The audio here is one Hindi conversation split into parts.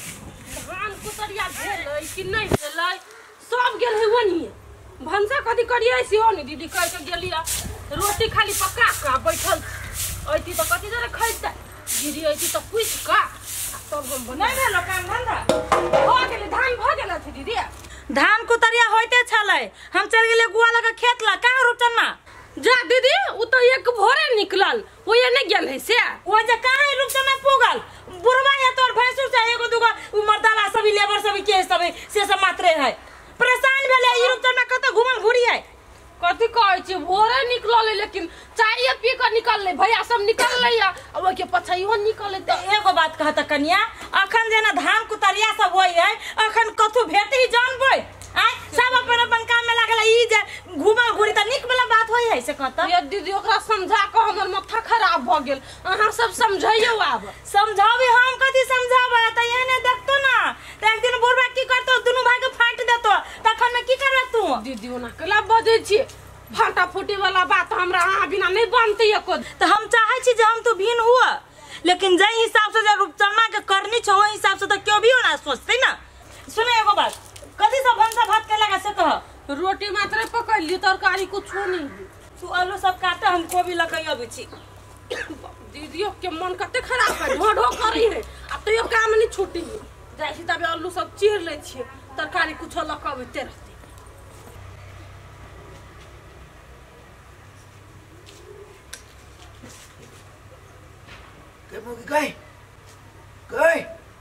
धान कुतरिया भेलै कि नहीं भेलै सब गेल है वनी भंसा कथी करिए से हो नहीं दीदी कह के गेलिया रोटी खाली पका का बैठल ऐती तो कथी जरे खैते दीदी ऐती तो पूछ का तब हम बना नहीं भेलो काम धंधा हो गेलै धान भ गेल अछि दीदी धान कुतरिया होइते छलै हम चल गेले गुआ लगा खेत ला का रूपचन्ना जा दीदी उ तो एक भोरे निकलल वो ये नहीं गेल है से वो जे काहे रूपचन्ना पुगल बुढ़वा है तोर भैंसुर से एगो दुगो उ मर्दाला सब लेबर सब के सब से सब मात्रे है परेशान भेले ई रूपचन्ना कत घुमल घुरी है कथी कहै छी भोरे निकलल लेकिन चाय पी के निकलले भैया सब निकलले अब के पछैयो निकलले त एगो बात कहत कन्या अखन जेना धान कुतरिया सब होय है अखन कथु भेटी जानबै आ सब अपन अपन काम में लागल ई जे घुमा घुरी त निक वाला बात होय है से कहत ये दीदी ओकरा समझा के हमर माथा खराब भ गेल अहां सब समझाइयो आब समझाबे हम कथि समझाबे त एने देखतो ना त एक दिन बुढ़वा की करतो दुनु भाई के फाट देतो तखन में की करबे तू दीदी ओना कला बजै छी फाटा फूटी वाला बात हमरा अहां बिना नहीं बनती एको त हम चाहै छी जे हम तो भिन हुआ लेकिन जई हिसाब से जे रूपचन्ना के करनी छ ओई हिसाब से त क्यों भी होना सोचते ना सुने एगो बात कथि सब भंसा भात के लगा से कह रोटी मात्र पकड़ ली तरकारी कुछ नहीं तू आलू सब काटे हम कोबी लकई अबै छी दीदियो के मन कते खराब है ढो ढो करी है अब तो यो काम नहीं छूटी जाय छी तबे आलू सब चीर ले छी तरकारी कुछ लकबते रहते के मुगी गई गई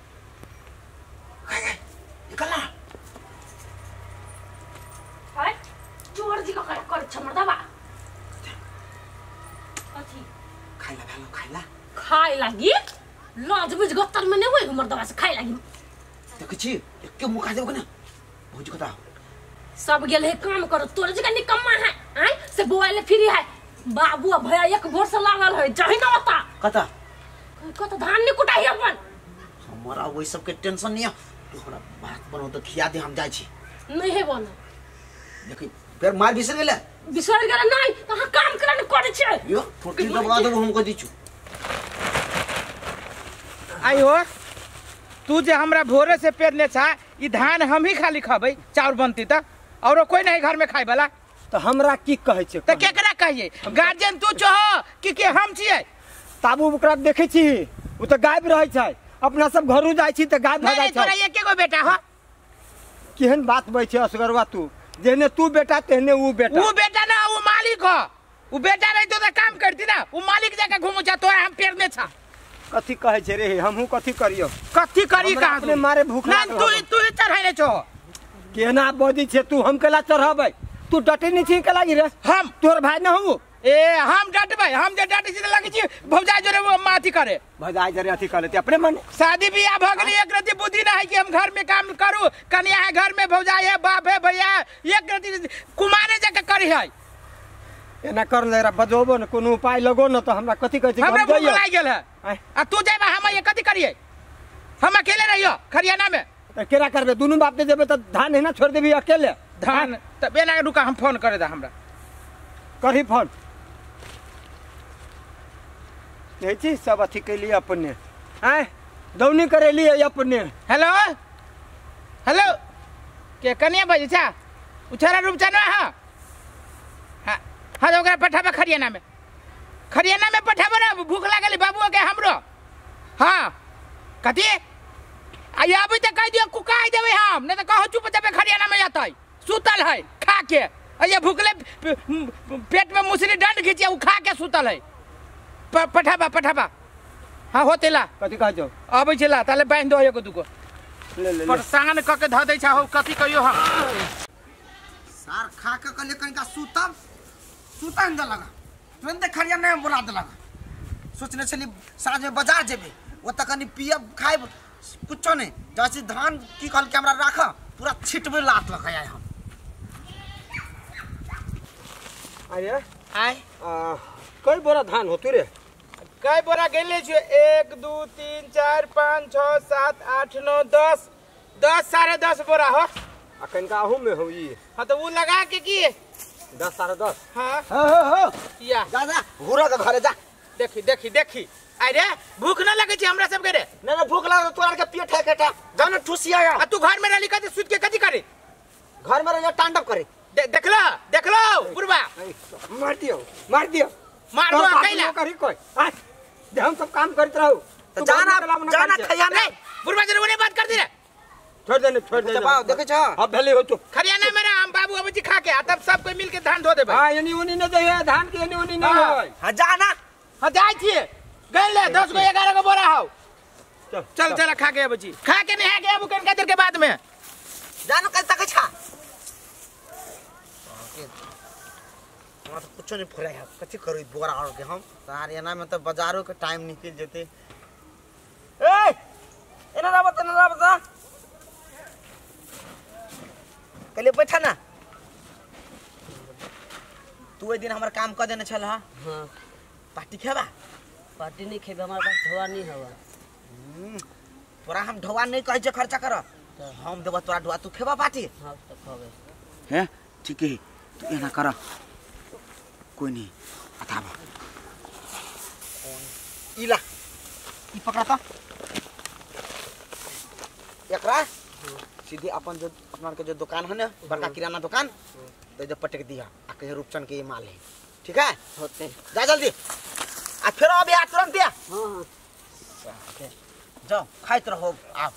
गई निकलना हाय चोर जी का कर छमरदावा अथी खाइला खाइ लागि लाज बुझ गत्तर में नहीं होई मर्दवा से खाइ लागि देख छी के मुखा देबो ना भौजी कता सब गेल है काम करो तोर जगह निकम्मा है आय से बोले फ्री है बाबू भैया एक भोर से लागल है जही ना होता कता कत धान नहीं कुटाई अपन हमारा वही सब के टेंशन नहीं है तोरा बात बनो तो खिया दे हम जाय छी नहीं है बना देखि फिर मार बिसर गेले नहीं कहां काम करने करे छे यो फोटो दबा दो हमको दीचू आई हो तू जे हमरा भोरे से पेरने छा ई धान हम ही खाली खाबै चाउर बनती त और कोई नहीं घर में खाइ वाला तो हमरा की कहै छै त केकरा कहिए गार्जियन तू छह कि हम छियै ताबू ओकरा देखै छी उ त गायब रहै छै अपना सब घरु जाय छी त गायब भ जाय छै तोरा एके गो बेटा हो केहन बात बइ छै असगरवा तू जेने तू बेटा तेने उ बेटा ना उ मालिक हो उ बेटा रही तो काम करती ना उ मालिक जाके घुमु जा तोरा हम पेरने छा कथि कहै छै रे हमहु कथि करियो कथि करी का अपने मारे भूख लागल तू चढ़ाइले छो केना बदी छै तू हम केला चढ़ाबै तू डटे नहीं छी के लागी रे हम तोर भाई न हूं ए हम डटबै हम जे डटे छी लागी छी भौजाई जरे वो माथी करे भौजाई जरे अथी करे अपने मन शादी बियाह भ गेली एक रति बुद्धि ना है कि हम घर में काम करू कन्या है घर में भौजाई है बाप है भैया एक रति कुमारे जाके करी है एना कर ले रा बजोबो न कोनो उपाय लगो न तो हमरा कथि कहै छै हमरा भूख लाग गेल है आ तू जेबा हम ये कथि करिए हम अकेले रहियो खरियाना में त केरा करबे दुनु बाप दे जेबे त धान है ना छोड़ देबी अकेले धान त बेना रुका हम फोन करे दा हमरा करही फोन नहीं छी सब अथी के लिए अपने हैं दौनी करे लिए अपने हेलो हेलो के कन्या बजे छा उछारा रूप जाना हां हां ओकरा पठाबा खरियाना में पठाबा ना भूख लागल बाबू के हमरो हां कथि आई अभी तक कह दियो कुकाई देबे हम नहीं तो कहो चुप जाबे खरियाना में जातै सुतल है खा के ये भूखले पेट में मुसरी डंड खींचे उ खा के सुतल है पठाबा हां होतेला कथि कह जो अबै छला ताले बांध दो एगो दुगो ले परेशान क के ध दै छा हो कथि कहियो हम सार खा के कले कनिका सुतन द लगा तुरंत खरियाना में बुला दे लगा सोचने चली साँझ में बाजार जेबे ओ त कनी पियब खाइब कुछो नहीं जैसे धान की कहल के हमरा राख पूरा छिटबे लात लगाया हम आये आय कई बोरा धान होतु रे कई बोरा गेले छ 1 2 3 4 5 6 7 8 9 10 10 बोरा हो अखन का आहू में हो ई हां तो वो लगा के की 10 10:30 हां हो या जा घुरा के घरे जा देखी अरे भूख ना लगे छी हमरा सब के रे नहीं भूख लगा तोरा के पेट है केटा जाने ठुसिया आ तू घर में रहली कते सुत के कथी करे घर में रह तांडव करे देख लो बुढ़वा मार दियो मार दो कैला करी कोई आ दे हम सब काम करत रहू तो जाना खैया नहीं बुढ़वा जरूर ने बात कर दी रे छोड़ दे बाबू देखे छ अब भले हो तो खरियाना मेरा हम बाबू अब जी खा के तब सब कोई मिल के धान धो दे भाई हां एनी उनी न दे धान के एनी उनी नहीं होय हां जाना हां जाई छी गए ले 10 को 11 को बोरा हो चल खा के बची खा के नहीं है के अब कन देर के बाद में जानो कैसा के छा हमरा तो कुछ नहीं फराय है कथि करू बोरा और के हम हरियाणा में तो बाजारों के टाइम निकल जेते ए एना बता कल बैठा ना तू ए दिन हमारा काम कर देने छल हां पार्टी खेबा पार्टी नहीं खेबे हमारे पास ढोआ नहीं हवा तोरा हम ढोआ नहीं कहे खर्चा कर हम देबा तोरा ढोआ तू खेबा पार्टी हां तो खावे हैं ठीक है तू एना कर कोई नहीं अथावा इला ई पकड़ा एकरा सीधे अपन जो अपना के जो दुकान है ना बड़का किराना दुकान तो जो पटक दिया आ कहे रूपचंद के ये माल है ठीक है होते जा जल्दी आ फिर अभी आ तुरंत दिया हां जाओ खाइत रहो आप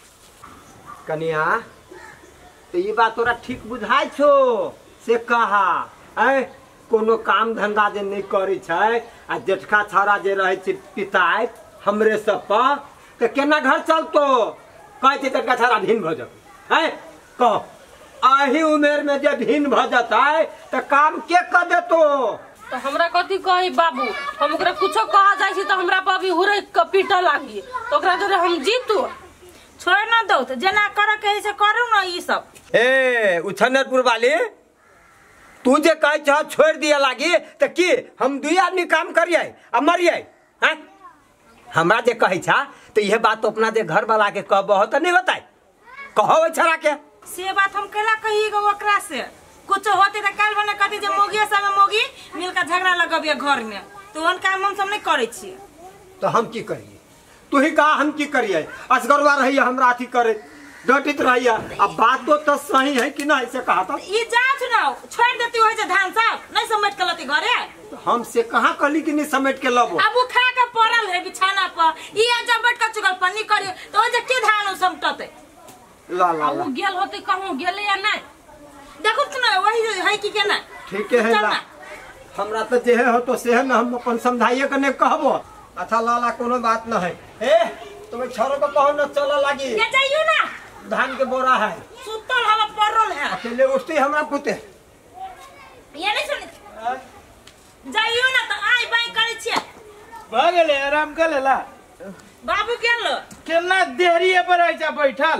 कनिया तो ये बात तोरा ठीक बुझाई छो से कहा ऐ कोनो काम धंधा जे नहीं करी छै आ जेठका छौरा जे रहे छै पिताई हमरे सब पर तो केना घर चलतो कहे छै जेठका छौरा भिन भ जब है कह आही उमेर में जे भिन भ जतै तो काम के कर देतो तो हमरा कथी कही बाबू हम ओकरा कुछो कहा जाय छी तो हमरा पर अभी हुरे पीटा लागी तो ओकरा जरे हम जीतू छोड़ ना दो तो जना कर के से करू ना ई सब ए उछनरपुर वाली तू जे कहे छ छोड़ दिया लागी तो की हम दुई आदमी काम करिए आ मरिए हैं हमरा जे कहे छा तो यह बात तो अपना जे घर वाला के कहबो तो नहीं बताई कहो छरा के से बात हम केला कही गो ओकरा से कुछ होते तो काल बने कथी जे मोगी संग मोगी मिलकर झगड़ा लगबिए घर में तो उन काम हम सब नहीं करे छी तो हम की करिए तू ही कहा हम की करिए असगरवा रहिए हमरा अथी करे डटित रहिए अब बात तो सही है कि नहीं से कहा था ई जाछ ना छोड़ देती होय जे धान सब नहीं समेट के लती घरे तो हम से कहां कहली कि नहीं समेट के लबो अब वो खा के पड़ल है बिछाना पर ई जब बैठ के चुगल पन्नी करिए तो जे के धान समटते ला ला वो गेल होते कहूं गेले या नहीं देखो तो ना वही है कि केना ठीक है ला हमरा तो जे हो तो से ना हम अपन समझाइए कने कहबो अच्छा लाला कोनो बात न है ए तुम छोरो को कहो न चला लागी ले जाइयो ना धान के बोरा है सुतल हवा पड़ल है अकेले उठते हमरा पुते ये नहीं सुन जाइयो ना तो आई बाई करे छिए भागले आराम कर लेला बाबू गेल केना देहरी पर आइ जा बैठल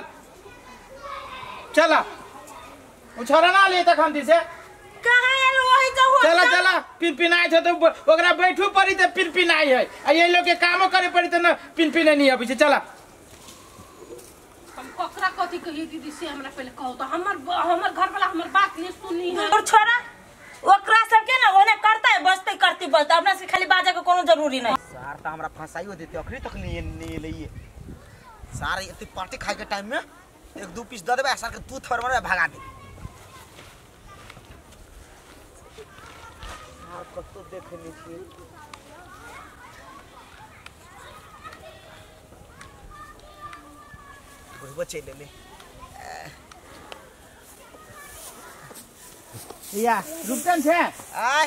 चला उछरा ना ले तखन दिसे कहां आलो वही तो हो चला पिनपिनाई छ तो ओकरा बैठू पड़ी त पिनपिनाई है आ ये लोग के कामो करे पड़ी त न पिनपिने नहीं अभी से चला हम ककरा कथी कही दीदी से हमरा पहले कहो तो हमर घर वाला हमर बात नहीं सुनी है और छोरा ओकरा सब के ना ओने करता है बसते करती बसता अपना से खाली बाजा के कोनो जरूरी नहीं सार त हमरा फसाइयो देते अखरी तक नहीं लइए सार इतनी पार्टी खाए के टाइम में एक दो पीस दे देबे सार के तू थर मारे भगा दे सार कतो देखे नहीं छी बच्चे ले ले या रुपटन छे आय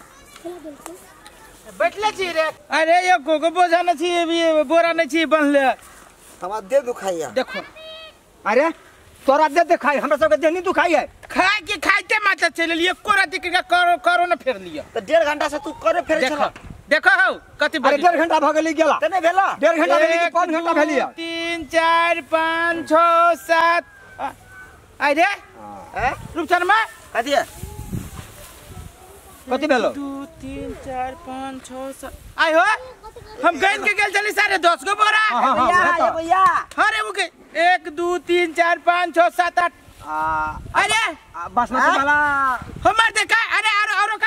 बैठले छी रे अरे ये कोको बोझा न छी ये बोरा न छी बनले हमार दे दुखाइया देखो अरे तोरा दे खाई हमरा सब के देनी दुखाई है खाए के खाइते माता चले लिए कोरा दिक के करो न फेर लियो तो 1.5 घंटा से तू करे फेर देखो चला देखो हो कति अरे 1.5 घंटा भ गेली गेला तने भेला 1.5 घंटा भेली कि 5 घंटा भेली 3 4 5 6 7 आई रे हैं रूपचन में कदिया कति भेलो 2 3 4 5 6 7 आई हो हम गइन के गेल चली सारे 10 गो बोरा भैया भैया अरे वो के 1 2 3 4 5 6 7 8 अरे बासमती वाला हमार देखा अरे और का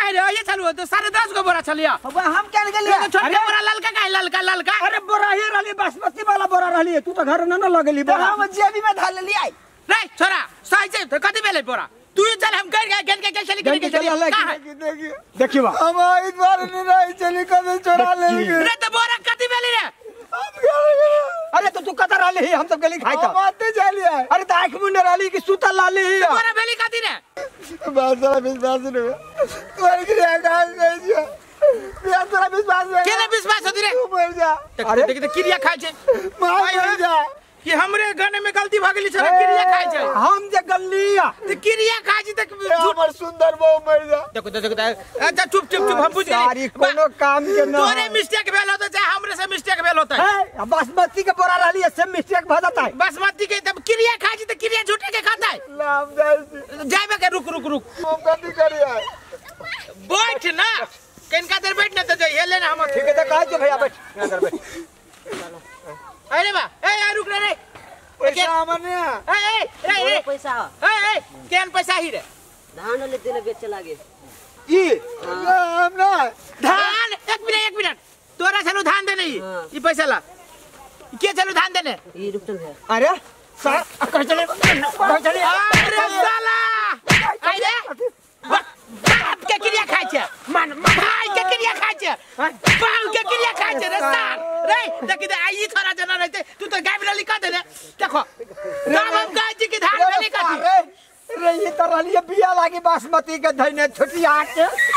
काहे रे ये चलू तो 10.5 गो बोरा चलिया अब हम क्या गेलिए तो छोटे बोरा ललका काहे ललका अरे बोरा ही रहली बासमती वाला बोरा रहली तू तो घर न लगेली तो हम जेबी में धाल लिया रे छोरा सही से तो कथि बेले बोरा तू ही चल हम कर गए गेन के चली देखियो हम इस बार नहीं चली कदे चोरा ले रे तो बोरा कथि बेले रे अरे तो तू कतर रहली हम सब गेली खाई त बातें चली है अरे त आंख मुंडे रहली कि सुतल लाली बोरा बेली कथि रे बात विश्वास नहीं तोर के का गई है बिया तोरा विश्वास है केने विश्वास होती रे तू मर जा अरे देख क्रिया खाय छे मर जा कि हमरे गाने में गलती भ गेली छोरा क्रिया खाय छे हम जे गल्लिया तो क्रिया खाय छी तक हमर सुंदर बहु मर जा देखो अच्छा चुप हम बुझ गए सारी कोनो काम के न तोरे मिस्टेक भेल होता चाहे हमरे से मिस्टेक भेल होता है बासमती के बोरा रहली से मिस्टेक भ जाता है बासमती के तब क्रिया खाय छी त क्रिया झूठे के खाता है नाम जाई जाइबे के रुक हम कथि करिया बैठ ना किनका देर बैठ ना तो जो हेले ना हम ठीक है तो कह भैया बैठ यहां कर बैठ अरे बा ए रुक रे पैसा हमने रे पैसा केन पैसा ही रे धान ले दिले बेचे लागे ई हम ना धान एक मिनट तोरा चलो धान देने ई पैसा ला के चलो धान देने ये रुपटन है अरे सर कह चले अरे साला आई रे बाप के क्रिया खाय छे भाई के क्रिया खाय छे बाप के क्रिया खाय छे रे साल रे देख दे आई थोड़ा जना रहते तू तो गाय में लिखा दे देखो नाम हम गाय जी की धान में लिखा थी रे ये तो रहली बिया लागी बासमती के धइने छोटी आट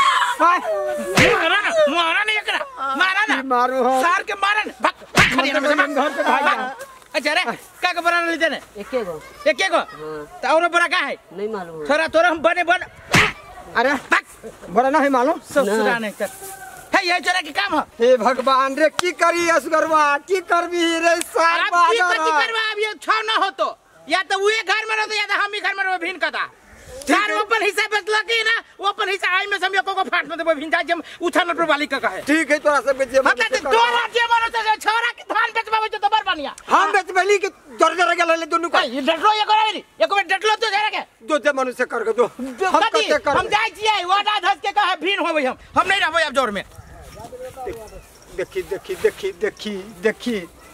मारा नहीं एकरा मारा ना मारो हो सार के मारन भाग खड़िया में घर पे भाग अच्छा रे का के बना ले देने एक गो तो और बड़ा का है नहीं मालूम थोड़ा तोरा हम बन अरे बड़ा नहीं मालूम ससुरा नहीं तक है ये जरा के काम है हे भगवान रे की करी असगरवा की करबी रे सार अब की करवा अब ये छौ ना हो तो या तो वो घर में रहतो या तो हम ही घर में रहो भिन कदा चार अपन हिस्सा बचला के ना वो अपन हिस्सा आई में हम एको को फाट में देबो भिन जा जम उठल पर वाली का है ठीक है तोरा सब के जे मतलब तोरा जे मानो तो छोरा के धान बेचबाबे तो बर बनिया हम बेचबली के जर गेल ले दोनों का ये डटलो ये करे एको में डटलो तो जरा के दो जे मनुष्य कर के दो हम कते कर हम जाई छिए वाडा धस के कहे भिन होबै हम नहीं रहबै अब जोर में देखी